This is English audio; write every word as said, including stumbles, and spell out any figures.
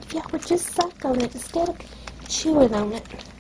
Yeah, we're just suck on it instead of chewing on it.